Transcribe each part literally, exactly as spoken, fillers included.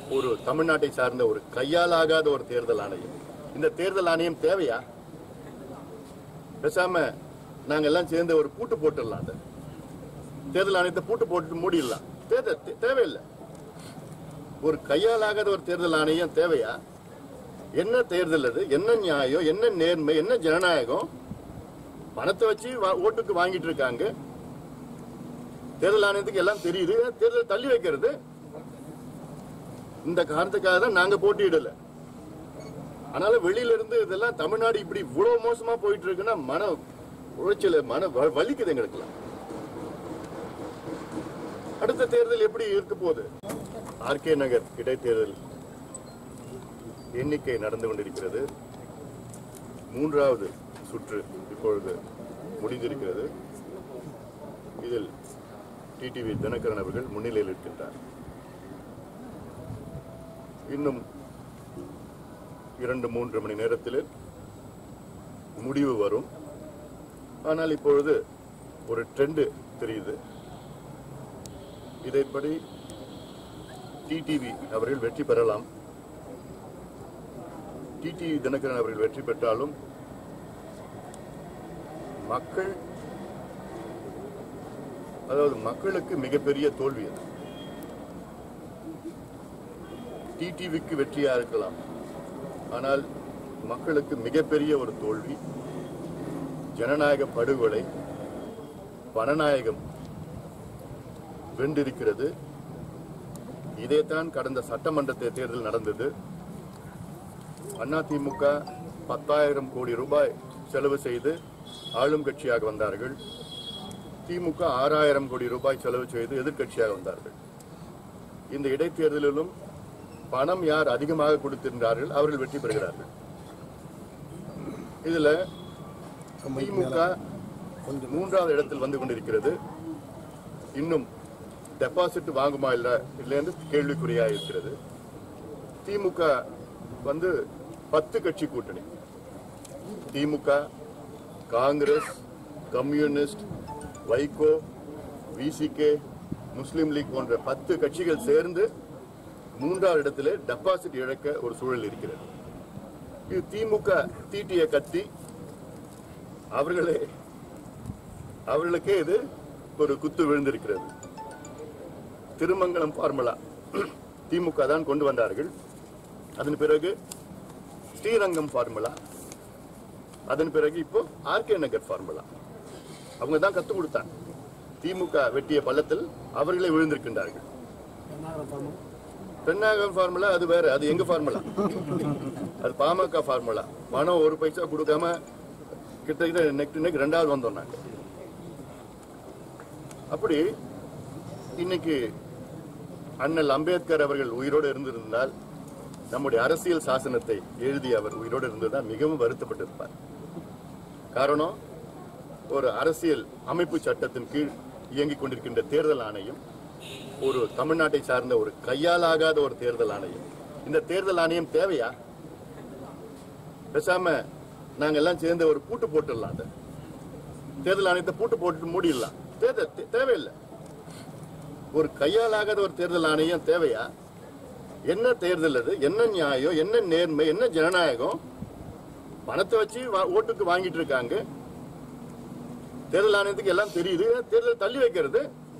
ஒரு தமிழ்நாட்டை சார்ந்த ஒரு கையாலாகாத ஒரு தேர்தல் ஆணையம். இந்த தேர்தல் ஆணையம் தேவையா? பேசாம நாங்க எல்லாம் சேர்ந்து ஒரு பூட்டு போட்டுடலாம். அந்த தேர்தல் ஆணையத்தை பூட்டு போட்டு மூடிடலாம். தேர்தல் தேவையில்லை. ஒரு கையாலாகாத ஒரு தேர்தல் ஆணையம் தேவையா? என்ன தேர்தல் அது? என்ன நியாயம்? என்ன நேர்மை? என்ன ஜனநாயகம்? பணத்தை வச்சு ஓட்டுக்கு வாங்கிட்டு இருக்காங்க. தேர்தல் ஆணையத்துக்கு எல்லாம் தெரியுது. தேர்தல் தள்ளி வைக்கிறது. இந்த காரணத்துக்காக தான் நாங்க போட்டியிடல. அதனால வெளியில இருந்து இதெல்லாம் தமிழ்நாடு இப்படி இவ்வளவு மோசமா போயிட்டு இருக்குன்னா மன உளைச்சல, மன வலிக்குது எங்களுக்கு. அடுத்த தேர்தல் எப்படி இருக்க போகுது? ஆர்கே நகர் இடைத்தேர்தல் எண்ணிக்கை நடந்து கொண்டிருக்கிறது. மூன்றாவது சுற்று இப்பொழுது முடிந்திருக்கிறது. இதில் டிடிவி தினகரன் அவர்கள் முன்னிலையில் இருக்கின்றார். இன்னும் இரண்டு மூன்று மணி நேரத்தில் முடிவு வரும். ஆனால் இப்பொழுது ஒரு ட்ரெண்ட் தெரியுது. இதைப்படி டிடிவி அவர்கள் வெற்றி பெறலாம். டிடிவி தினகரன் அவர்கள் வெற்றி பெற்றாலும் மக்கள், அதாவது மக்களுக்கு மிகப்பெரிய தோல்வி அது. டிடிவிக்கு வெற்றியா இருக்கலாம், ஆனால் மக்களுக்கு மிகப்பெரிய ஒரு தோல்வி. ஜனநாயக படுகொலை, பணநாயகம் வென்றிருக்கிறது. இதைத்தான் கடந்த சட்டமன்ற தேர்தல் நடந்தது. அதிமுக பத்தாயிரம் கோடி ரூபாய் செலவு செய்து ஆளும் கட்சியாக வந்தார்கள். திமுக ஆறாயிரம் கோடி ரூபாய் செலவு செய்து எதிர்கட்சியாக வந்தார்கள். இந்த இடைத்தேர்தலிலும் பணம் யார் அதிகமாக கொடுத்திருந்தார்கள் அவர்கள் வெற்றி பெறுகிறார்கள். இதுல திமுக மூன்றாவது இடத்தில் வந்து கொண்டிருக்கிறது. இன்னும் டெபாசிட் வாங்குமா இல்ல இல்லை என்று கேள்விக்குறியா இருக்கிறது. திமுக வந்து பத்து கட்சி கூட்டணி. திமுக, காங்கிரஸ், கம்யூனிஸ்ட், வைகோ, விசிகே, முஸ்லிம் லீக் போன்ற பத்து கட்சிகள் சேர்ந்து மூன்றாவது இடத்திலே டெபாசிட் இழக்க ஒரு சூழல் இருக்கிறது. இது திமுக தீட்டிய கத்தி. அவர்களே அவர்களுக்கே இது ஒரு குத்து விழுந்திருக்கிறது. திருமங்கலம் ஃபார்முலா திமுக தான் கொண்டு வந்தார்கள். அதன் பிறகு ஸ்ரீரங்கம் ஃபார்முலா, அதன் பிறகு இப்போ ஆர்கே நகர் ஃபார்முலா. அவங்க தான் கத்து கொடுத்தாங்க. திமுக வெட்டிய பள்ளத்தில் அவர்களே விழுந்திருக்கின்றார்கள். பெண்ணாகம் ஃபார்முலா அது வேற, அது எங்க ஃபார்முலா, அது பாமக ஃபார்முலா. பணம் ஒரு பைசா கொடுக்காம கிட்டத்தட்ட நெக்ஸ்ட் நெக் ரெண்டாவது வந்தோம் நாங்க. அப்படி இன்னைக்கு அண்ணல் அம்பேத்கர் அவர்கள் உயிரோடு இருந்திருந்தால், நம்முடைய அரசியல் சாசனத்தை எழுதி அவர் உயிரோடு இருந்ததுதான் மிகவும் வருத்தப்பட்டிருப்பார். காரணம், ஒரு அரசியல் அமைப்பு சட்டத்தின் கீழ் இயங்கிக் கொண்டிருக்கின்ற தேர்தல் ஆணையம் ஒரு தமிழ்நாட்டை சார்ந்த ஒரு கையாலாகாத ஒரு தேர்தல் ஆணையம். இந்த தேர்தல் ஆணையம் தேவையா? பேசாம நாங்க எல்லாம் சேர்ந்து ஒரு பூட்டு போட்டுடலாம். அந்த தேர்தல் ஆணையத்தை பூட்டு போட்டு மூடிடலாம். தேர்தல் தேவையில்லை. ஒரு கையாலாகாத ஒரு தேர்தல் ஆணையம் தேவையா? என்ன தேர்தல் அது? என்ன நியாயம்? என்ன நேர்மை? என்ன ஜனநாயகம்? பணத்தை வச்சு ஓட்டுக்கு வாங்கிட்டு இருக்காங்க. தேர்தல் ஆணையத்துக்கு எல்லாம் தெரியுது. தேர்தல் தள்ளி வைக்கிறது.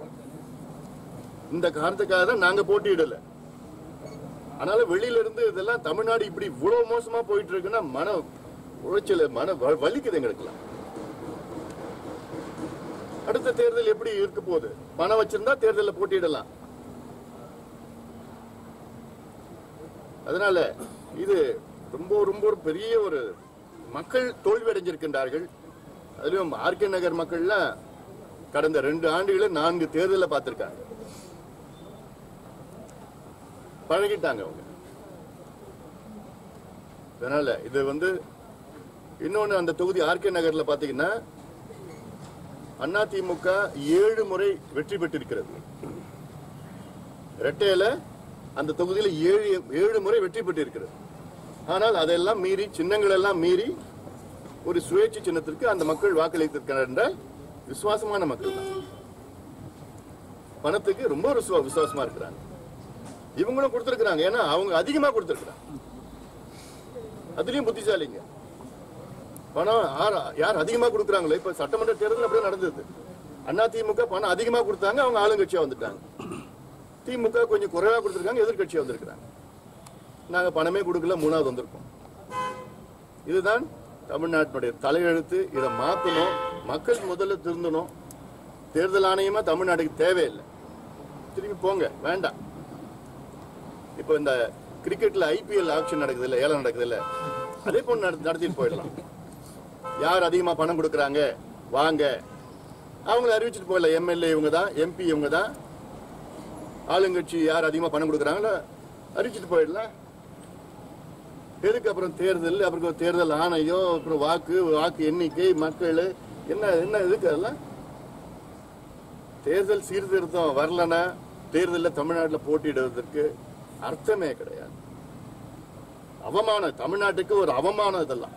இந்த காரணத்துக்காக தான் நாங்க போட்டியிடல. அதனால வெளியில இருந்து இதெல்லாம் தமிழ்நாடு இப்படி இவ்வளவு மோசமா போயிட்டு இருக்குன்னா மன உளைச்சல, மன வலிக்குது எங்களுக்கு. அடுத்த தேர்தல் எப்படி இருக்க போகுது? பணம் வச்சிருந்தா தேர்தலில் போட்டியிடலாம். அதனால இது ரொம்ப ரொம்ப ஒரு பெரிய ஒரு மக்கள் தோல்வி அடைஞ்சிருக்கின்றார்கள். அதுலயும் ஆர்கே நகர் மக்கள்லாம் கடந்த ரெண்டு ஆண்டுகளில் நான்கு தேர்தலை பார்த்திருக்காங்க. பழகிட்டாங்க அவங்க. அதனால இது வந்து இன்னொன்னு, அந்த தொகுதி ஆர்கே நகர்ல பாத்தீங்கன்னா அதிமுக ஏழு முறை வெற்றி பெற்றிருக்கிறது. இரட்டையில அந்த தொகுதியில் ஏழு ஏழு முறை வெற்றி பெற்றிருக்கிறது. ஆனால் அதெல்லாம் மீறி, சின்னங்கள் எல்லாம் மீறி ஒரு சுயேட்சை சின்னத்திற்கு அந்த மக்கள் வாக்களித்திருக்கிறார் என்றால் விசுவாசமான மக்கள் தான். பணத்துக்கு ரொம்ப விசுவாசமா இருக்கிறாங்க. இவங்களும் கொடுத்திருக்கிறாங்க. ஏன்னா அவங்க அதிகமா கொடுத்திருக்கிறாங்க. அதுலயும் புத்திசாலிங்க. பணம் யார் அதிகமா கொடுக்குறாங்களோ, இப்ப சட்டமன்ற தேர்தல் அப்படியே நடந்தது. அண்ணா திமுக பணம் அதிகமா கொடுத்தாங்க, அவங்க ஆளுங்கட்சியா வந்துட்டாங்க. திமுக கொஞ்சம் குறைவா கொடுத்திருக்காங்க, எதிர்கட்சியா வந்திருக்கிறாங்க. நாங்க பணமே கொடுக்கல, மூணாவது வந்திருக்கோம். இதுதான் தமிழ்நாட்டினுடைய தலையெழுத்து. இதை மாத்தணும். மக்கள் முதல்ல திருந்தணும். தேர்தல் ஆணையமா தமிழ்நாட்டுக்கு தேவையில்லை. திரும்பி போங்க, வேண்டாம். இப்ப இந்த கிரிக்கெட்ல ஐபிஎல் ஆக்ஷன் நடக்குது இல்ல, ஏலம் நடக்குது இல்ல, அதே போல நடத்திட்டு போயிடலாம். யார் அதிகமா பணம் கொடுக்கறாங்க வாங்க, அவங்களை அறிவிச்சுட்டு போயிடலாம். எம்எல்ஏ இவங்க தான், எம்பி இவங்க தான், ஆளுங்கட்சி யார் அதிகமா பணம் கொடுக்கறாங்களோ அறிவிச்சுட்டு போயிடலாம். எதுக்கு அப்புறம் தேர்தல், அப்புறம் தேர்தல் ஆணையம், அப்புறம் வாக்கு வாக்கு எண்ணிக்கை, மக்கள் என்ன என்ன எதுக்கு அதெல்லாம்? தேர்தல் சீர்திருத்தம் வரலன்னா தேர்தலில் தமிழ்நாட்டில் போட்டியிடுவதற்கு அர்த்தமே கிடையாது. அவமானம், தமிழ்நாட்டுக்கு ஒரு அவமானம் இதெல்லாம்.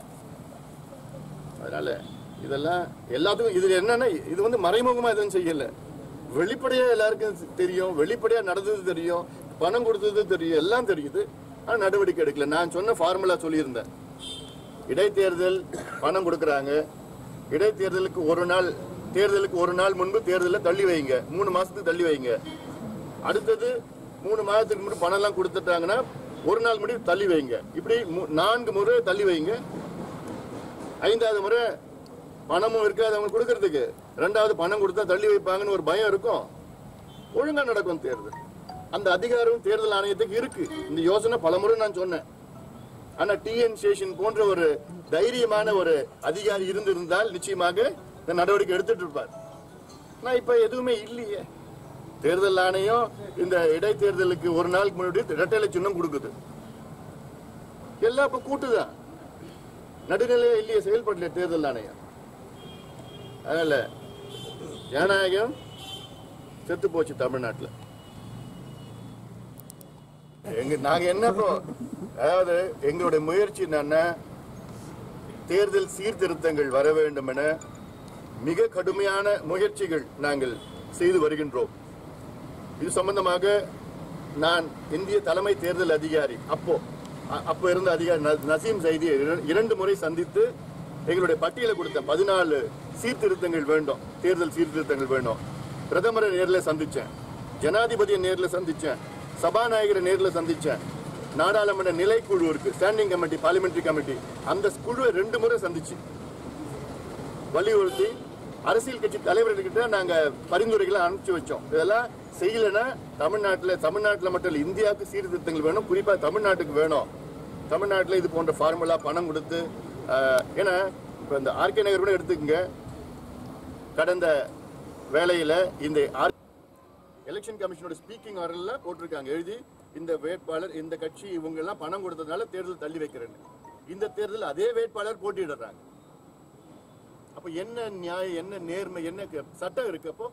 அதனால இதெல்லாம் எல்லாத்துக்கும் இதுல என்னன்னா, இது வந்து மறைமுகமா எதுவும் செய்யல, வெளிப்படையா எல்லாருக்கும் தெரியும், வெளிப்படையா நடந்தது தெரியும், பணம் கொடுத்தது தெரியும், எல்லாம் தெரியுது. ஆனா நடவடிக்கை எடுக்கல. நான் சொன்ன ஃபார்முலா சொல்லியிருந்தேன். இடைத்தேர்தல் பணம் கொடுக்கறாங்க, இடைத்தேர்தலுக்கு ஒரு நாள், தேர்தலுக்கு ஒரு நாள் முன்பு தேர்தலை தள்ளி வைங்க, மூணு மாசத்துக்கு தள்ளி வைங்க. அடுத்தது மூணு மாதத்துக்கு முன்னாடி பணம் எல்லாம் கொடுத்துட்டாங்கன்னா ஒரு நாள் முன்னாடி தள்ளி வைங்க. இப்படி நான்கு முறை தள்ளி வைங்க. ஐந்தாவது முறை பணமும் இருக்காது அவங்க கொடுக்கறதுக்கு, ரெண்டாவது பணம் கொடுத்தா தள்ளி வைப்பாங்கன்னு ஒரு பயம் இருக்கும். ஒழுங்கா நடக்கும் தேர்தல். அந்த அதிகாரம் தேர்தல் ஆணையத்துக்கு இருக்கு. இந்த யோசனை பலமுறை நான் சொன்னேன். ஆனா டிஎன் சேஷன் போன்ற ஒரு தைரியமான ஒரு அதிகாரி இருந்திருந்தால் நிச்சயமாக இந்த நடவடிக்கை எடுத்துட்டு இருப்பார். நான் இப்ப எதுவுமே இல்லையே. தேர்தல் ஆணையம் இந்த இடைத்தேர்தலுக்கு ஒரு நாளுக்கு முன்னாடி இரட்டை சின்னம் கொடுக்குது. எல்லாம் இப்ப கூட்டுதான், நடுநிலையா இல்லையே, செயல்படல தேர்தல் ஆணையம். அதனால ஜனநாயகம் செத்து போச்சு தமிழ்நாட்டுல. எங்க நாங்க என்ன, அதாவது எங்களுடைய முயற்சி என்னன்னா, தேர்தல் சீர்திருத்தங்கள் வர வேண்டும் என மிக கடுமையான முயற்சிகள் நாங்கள் செய்து வருகின்றோம். இது சம்பந்தமாக நான் இந்திய தலைமை தேர்தல் அதிகாரி அப்போ அப்போ இருந்த அதிகாரி நசீம் சைதியை இரண்டு முறை சந்தித்து எங்களுடைய பட்டியலை கொடுத்தேன். பதினாலு சீர்திருத்தங்கள் வேண்டும், தேர்தல் சீர்திருத்தங்கள் வேண்டும். பிரதமரை நேரில் சந்திச்சேன், ஜனாதிபதியை நேரில் சந்திச்சேன், சபாநாயகரை நேரில் சந்திச்சேன். நாடாளுமன்ற நிலைக்குழு இருக்கு, ஸ்டாண்டிங் கமிட்டி, பார்லிமெண்டரி கமிட்டி, அந்த குழுவை ரெண்டு முறை சந்திச்சு வலியுறுத்தி அரசியல் கட்சி தலைவர்கிட்ட நாங்க பரிந்துரைகளை அனுப்பிச்சு வச்சோம். இதெல்லாம் செய்யலன்னா தமிழ்நாட்டில் தமிழ்நாட்டில் மட்டும் இல்லை, இந்தியாவுக்கு சீர்திருத்தங்கள் வேணும், குறிப்பா தமிழ்நாட்டுக்கு வேணும். தமிழ்நாட்டில் இது போன்ற ஃபார்முலா பணம் கொடுத்து, ஏன்னா இப்போ இந்த ஆர்கே நகர் கூட எடுத்துக்கங்க. கடந்த வேளையில இந்த எலெக்ஷன் கமிஷனோட ஸ்பீக்கிங் ஆர்டர்ல போட்டிருக்காங்க எழுதி, இந்த வேட்பாளர் இந்த கட்சி இவங்க எல்லாம் பணம் கொடுத்ததுனால தேர்தல் தள்ளி வைக்கிறேன்னு. இந்த தேர்தல் அதே வேட்பாளர் போட்டியிடுறாங்க. அப்ப என்ன நியாயம், என்ன நேர்மை, என்ன சட்டம் இருக்கு? அப்போ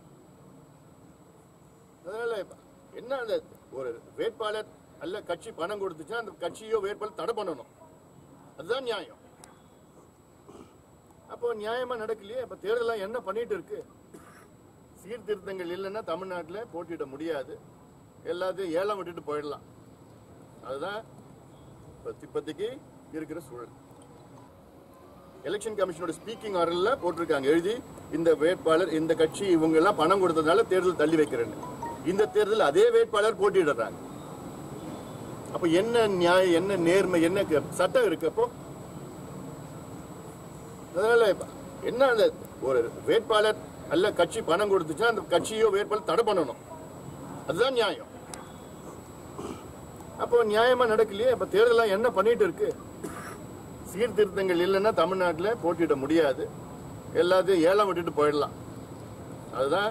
அதனால என்ன, அந்த ஒரு வேட்பாளர் அல்ல கட்சி பணம் கொடுத்துச்சுன்னா அந்த கட்சியோ வேட்பாளர் தடை பண்ணணும், அதுதான் நியாயம். அப்போ நியாயமா நடக்கலையே. அப்ப தேர்தல் என்ன பண்ணிட்டு இருக்கு? சீர்திருத்தங்கள் இல்லைன்னா தமிழ்நாட்டில் போட்டியிட முடியாது, எல்லாத்தையும் ஏலம் விட்டுட்டு போயிடலாம். அதுதான் இப்போதைக்கு இருக்கிற சூழல். எலெக்ஷன் கமிஷனோட ஸ்பீக்கிங் ஆர்டர்ல போட்டிருக்காங்க எழுதி, இந்த வேட்பாளர் இந்த கட்சி இவங்க எல்லாம் பணம் கொடுத்ததுனால தேர்தல் தள்ளி வைக்கிறேன்னு. இந்த தேர்தல் அதே வேட்பாளர் போட்டியிடுறாங்க. அப்ப என்ன நியாயம், என்ன நேர்மை, என்ன சட்டம் இருக்கு? அப்போ அதனால என்ன, அந்த ஒரு வேட்பாளர் அல்ல கட்சி பணம் கொடுத்துச்சுன்னா அந்த கட்சியோ வேட்பாளர் தடை பண்ணணும், அதுதான் நியாயம். அப்போ நியாயமா நடக்கலையே. அப்ப தேர்தல் என்ன பண்ணிட்டு இருக்கு? சீர்திருத்தங்கள் இல்லைன்னா தமிழ்நாட்டில் போட்டியிட முடியாது, எல்லாத்தையும் ஏலம் விட்டுட்டு போயிடலாம். அதுதான்.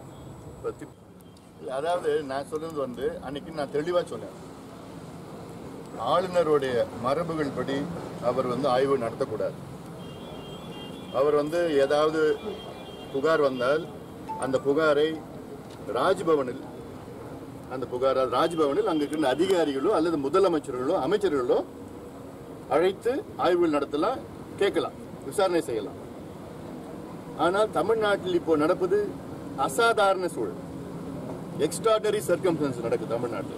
அதாவது நான் சொல்றது வந்து அன்னைக்கு நான் தெளிவா சொன்னேன், ஆளுநருடைய மரபுகள் படி அவர் வந்து ஆய்வு நடத்தக்கூடாது. அவர் வந்து ஏதாவது புகார் வந்தால் அந்த புகாரை ராஜ்பவனில் அந்த புகார் ராஜ்பவனில் அங்க இருக்கிற அதிகாரிகளோ அல்லது முதலமைச்சர்களோ அமைச்சர்களோ அழைத்து ஆய்வுகள் நடத்தலாம், கேட்கலாம், விசாரணை செய்யலாம். ஆனால் தமிழ்நாட்டில் இப்போ நடப்பது அசாதாரண சூழல், எக்ஸ்ட்ராடனரி சர்க்கம்ஸ்டன்ஸ் நடக்குது தமிழ்நாட்டில்.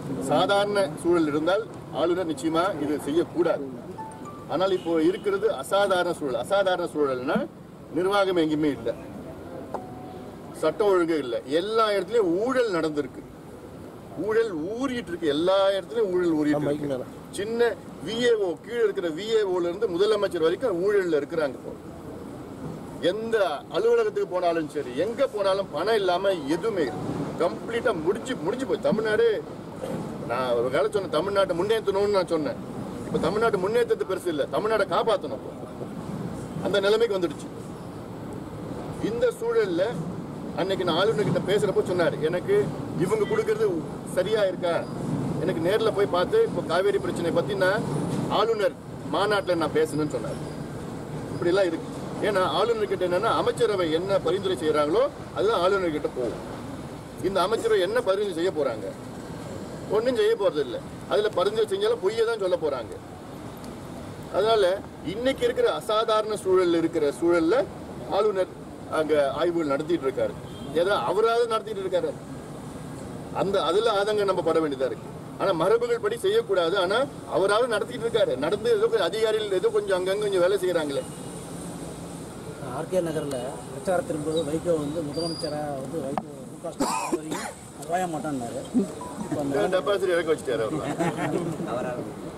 சாதாரண சூழல் இருந்தால் ஆளுநர் நிச்சயமா இது செய்யக்கூடாது. ஆனால் இப்போ இருக்கிறது அசாதாரண சூழல். அசாதாரண சூழல்னா நிர்வாகம் எங்கேயுமே இல்லை, சட்டம் ஒழுங்கு இல்லை, எல்லா இடத்துலயும் ஊழல் நடந்திருக்கு, ஊழல் ஊறிட்டு இருக்கு, எல்லா இடத்துலயும் ஊழல் ஊறிட்டு இருக்கு. சின்ன விஏஓ கீழே இருக்கிற விஏஓல இருந்து முதலமைச்சர் வரைக்கும் ஊழல்ல இருக்கிறாங்க. இப்போ எந்த அலுவலகத்துக்கு போனாலும் சரி, எங்க போனாலும் பணம் இல்லாம எதுவுமே கம்ப்ளீட்டா முடிஞ்சு முடிஞ்சு போய் தமிழ்நாடு. நான் ஒரு காலம் சொன்னேன், தமிழ்நாட்டை முன்னேற்றணும்னு நான் சொன்னேன். இப்ப தமிழ்நாட்டு முன்னேற்றத்து பெருசு இல்லை, தமிழ்நாட்டை காப்பாற்றணும். அந்த நிலைமைக்கு வந்துடுச்சு. இந்த சூழல்ல அன்னைக்கு நான் ஆளுநர் கிட்ட பேசுறப்போ சொன்னார், எனக்கு இவங்க கொடுக்கறது சரியா இருக்கா, எனக்கு நேரில் போய் பார்த்து இப்போ காவேரி பிரச்சனை பத்தி நான் ஆளுநர் மாநாட்டில் நான் பேசணும்னு சொன்னார். இப்படி எல்லாம் இருக்கு. ஏன்னா ஆளுநர் கிட்ட என்னன்னா அமைச்சரவை என்ன பரிந்துரை செய்யறாங்களோ அதுதான் ஆளுநர் கிட்ட போகும். இந்த அமைச்சரவை என்ன பரிந்துரை செய்ய போறாங்க, ஒன்றும் செய்ய போறது இல்லை. அதுல பரிந்துரை செஞ்சாலும் பொய்யை தான் சொல்ல போறாங்க. அதனால இன்னைக்கு இருக்கிற அசாதாரண சூழல் இருக்கிற சூழல்ல ஆளுநர் அங்க ஆய்வுகள் நடத்திட்டு இருக்காரு. ஏதோ அவராவது நடத்திட்டு இருக்காரு. அந்த அதுல ஆதங்கம் நம்ம பட வேண்டியதா இருக்கு. ஆனா மரபுகள் படி செய்யக்கூடாது. ஆனா அவராவது நடத்திட்டு இருக்காரு. நடந்து ஏதோ அதிகாரிகள் ஏதோ கொஞ்சம் அங்கங்க கொஞ்சம் வேலை செய்யறாங்களே. ஆர்கே நகர்ல பிரச்சாரத்தின் போது வைகோ வந்து முதலமைச்சரா வந்து வைகோ மு க ஸ்டாலின் ஓய மாட்டான்னாரு. டெபாசிட் இறக்க வச்சுட்டாரு அவர்.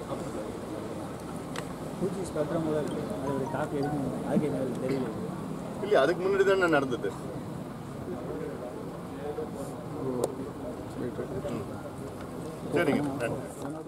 பூச்சி ஸ்பெக்ட்ரம் அதோட தாக்கம் எதுவும் ஆர்கே நகருக்கு தெரியல. இல்ல, அதுக்கு முன்னாடி தான் நடந்தது. சரிங்க, நன்றி.